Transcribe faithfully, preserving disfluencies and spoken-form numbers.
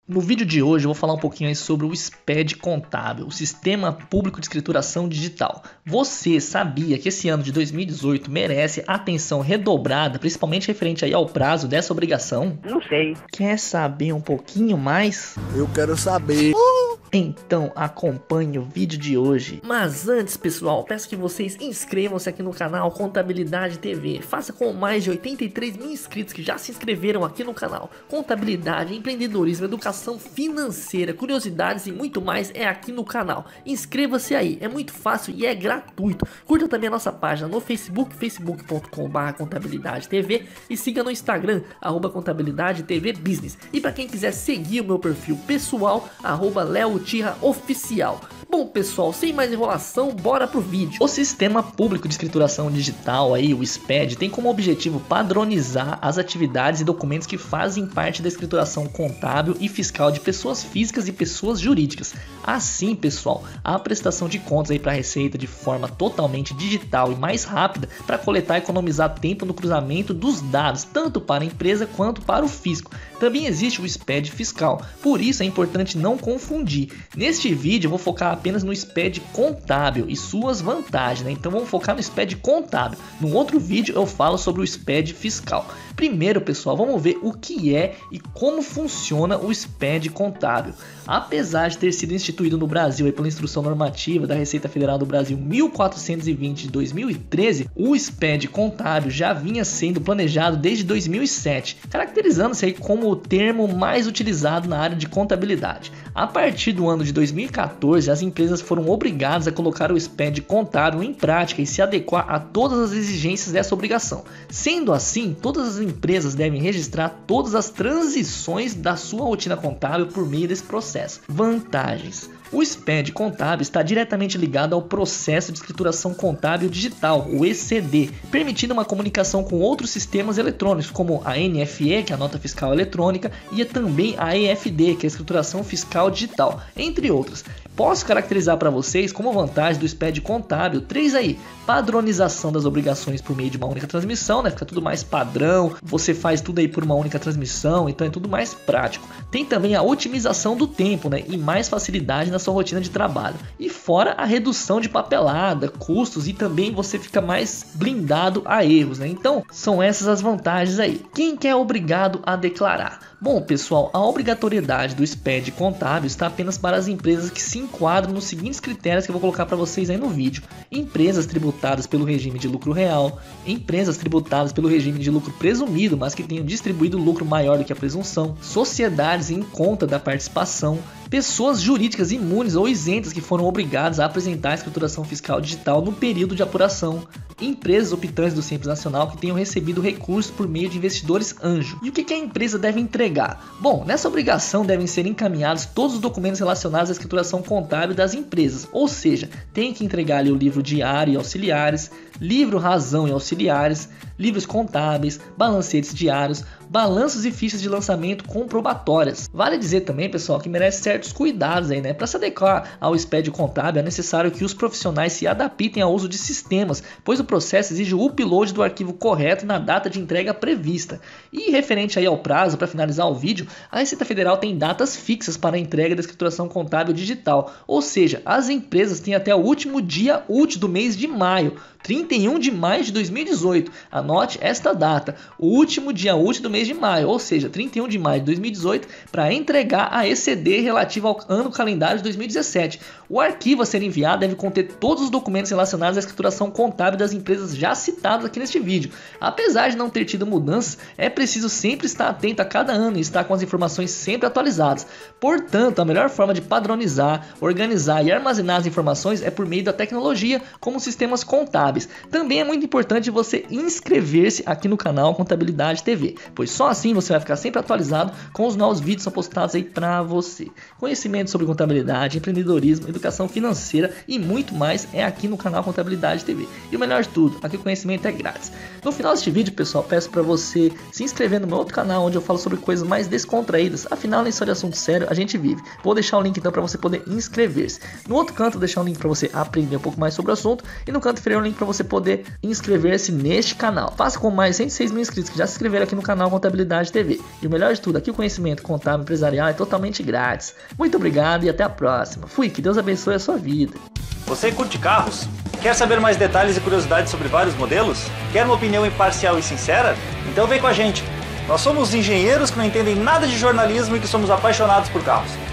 No vídeo de hoje eu vou falar um pouquinho aí sobre o S P E D contábil, o Sistema Público de Escrituração Digital. Você sabia que esse ano de dois mil e dezoito merece atenção redobrada, principalmente referente aí ao prazo dessa obrigação? Não sei. Quer saber um pouquinho mais? Eu quero saber. Então acompanhe o vídeo de hoje. Mas antes, pessoal, peço que vocês inscrevam-se aqui no canal Contabilidade T V. Faça com mais de oitenta e três mil inscritos que já se inscreveram aqui no canal. Contabilidade, empreendedorismo, educação financeira, curiosidades e muito mais é aqui no canal. Inscreva-se aí, é muito fácil e é gratuito. Curta também a nossa página no Facebook, facebook ponto com barra contabilidade T V, e siga no Instagram, arroba contabilidade T V business. E para quem quiser seguir o meu perfil pessoal, arroba Leo Tirra Oficial. Bom, pessoal, sem mais enrolação, bora pro vídeo. O Sistema Público de Escrituração Digital, aí, o S P E D, tem como objetivo padronizar as atividades e documentos que fazem parte da escrituração contábil e fiscal de pessoas físicas e pessoas jurídicas. Assim, pessoal, a prestação de contas aí para a Receita de forma totalmente digital e mais rápida para coletar e economizar tempo no cruzamento dos dados, tanto para a empresa quanto para o fisco. Também existe o S P E D fiscal, por isso é importante não confundir. Neste vídeo eu vou focar apenas no S P E D contábil e suas vantagens, né? Então vamos focar no S P E D contábil. No outro vídeo eu falo sobre o S P E D fiscal. Primeiro, pessoal, vamos ver o que é e como funciona o S P E D contábil. Apesar de ter sido instituído no Brasil aí pela Instrução Normativa da Receita Federal do Brasil mil quatrocentos e vinte de dois mil e treze, o S P E D contábil já vinha sendo planejado desde dois mil e sete, caracterizando-se aí como o termo mais utilizado na área de contabilidade. A partir do ano de dois mil e quatorze, as empresas foram obrigadas a colocar o S P E D contábil em prática e se adequar a todas as exigências dessa obrigação. Sendo assim, todas as empresas devem registrar todas as transições da sua rotina contábil por meio desse processo. Vantagens: o S P E D contábil está diretamente ligado ao processo de escrituração contábil digital, o E C D, permitindo uma comunicação com outros sistemas eletrônicos, como a N F E, que é a nota fiscal eletrônica, e também a E F D, que é a escrituração fiscal digital, entre outras. Posso caracterizar para vocês como vantagem do S P E D contábil três aí: padronização das obrigações por meio de uma única transmissão, né? Fica tudo mais padrão, você faz tudo aí por uma única transmissão, então é tudo mais prático. Tem também a otimização do tempo, né? E mais facilidade na sua rotina de trabalho. E fora a redução de papelada, custos, e também você fica mais blindado a erros, né? Então são essas as vantagens aí. Quem que é obrigado a declarar? Bom, pessoal, a obrigatoriedade do S P E D contábil está apenas para as empresas que se enquadram nos seguintes critérios que eu vou colocar para vocês aí no vídeo: empresas tributadas pelo regime de lucro real, empresas tributadas pelo regime de lucro presumido, mas que tenham distribuído lucro maior do que a presunção, sociedades em conta da participação, pessoas jurídicas imunes ou isentas que foram obrigadas a apresentar a escrituração fiscal digital no período de apuração, empresas optantes do Simples Nacional que tenham recebido recursos por meio de investidores anjo. E o que a empresa deve entregar? Bom, nessa obrigação devem ser encaminhados todos os documentos relacionados à escrituração contábil das empresas, ou seja, tem que entregar ali o livro diário e auxiliares, livro razão e auxiliares, livros contábeis, balancetes diários, balanços e fichas de lançamento comprobatórias. Vale dizer também, pessoal, que merece certos cuidados aí, né? Para se adequar ao S P E D contábil é necessário que os profissionais se adaptem ao uso de sistemas, pois o processo exige o upload do arquivo correto na data de entrega prevista. E referente aí ao prazo, para finalizar o vídeo, a Receita Federal tem datas fixas para a entrega da escrituração contábil digital, ou seja, as empresas têm até o último dia útil do mês de maio, trinta e um de maio de dois mil e dezoito. Anote esta data, o último dia útil do mês de maio, ou seja, trinta e um de maio de dois mil e dezoito, para entregar a E C D relativo ao ano calendário de dois mil e dezessete. O arquivo a ser enviado deve conter todos os documentos relacionados à escrituração contábil das empresas já citadas aqui neste vídeo. Apesar de não ter tido mudanças, é preciso sempre estar atento a cada ano e estar com as informações sempre atualizadas. Portanto, a melhor forma de padronizar, organizar e armazenar as informações é por meio da tecnologia, como sistemas contábeis. Também é muito importante você inscrever-se aqui no canal Contabilidade T V, pois só assim você vai ficar sempre atualizado com os novos vídeos que são postados aí pra você. Conhecimento sobre contabilidade, empreendedorismo, educação financeira e muito mais é aqui no canal Contabilidade T V. E o melhor de tudo, aqui o conhecimento é grátis. No final deste vídeo, pessoal, peço para você se inscrever no meu outro canal onde eu falo sobre coisas mais descontraídas. Afinal, nem só de assunto sério a gente vive. Vou deixar o link então para você poder inscrever-se. No outro canto, vou deixar um link para você aprender um pouco mais sobre o assunto. E no canto inferior, um link para você poder inscrever-se neste canal. Faça com mais cento e seis mil inscritos que já se inscreveram aqui no canal Contabilidade T V. E o melhor de tudo, aqui o conhecimento contábil empresarial é totalmente grátis. Muito obrigado e até a próxima. Fui, que Deus abençoe a sua vida. Você curte carros? Quer saber mais detalhes e curiosidades sobre vários modelos? Quer uma opinião imparcial e sincera? Então vem com a gente. Nós somos engenheiros que não entendem nada de jornalismo e que somos apaixonados por carros.